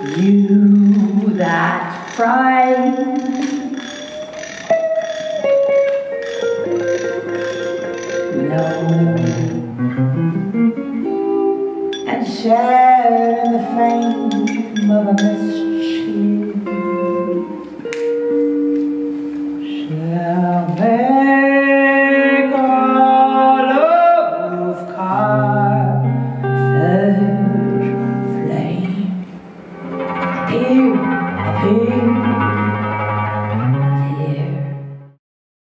You that fright, low and shared in the fame of a mystery.